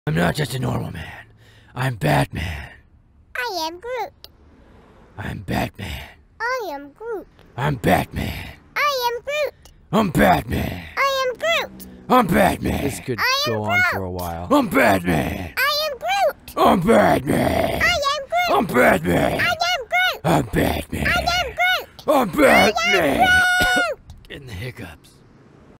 I'm not just a normal man. I'm Batman. I am Groot. I'm Batman. I am Groot. I'm Batman. I am Groot. I'm Batman. I am Groot. I'm Batman. This could I am go on for Groot. a while. I'm Batman. I am Groot. I'm Batman. I am Groot. I'm Batman. I am Groot. I'm Batman. I am Groot. I'm Batman. Groot. Getting the hiccups.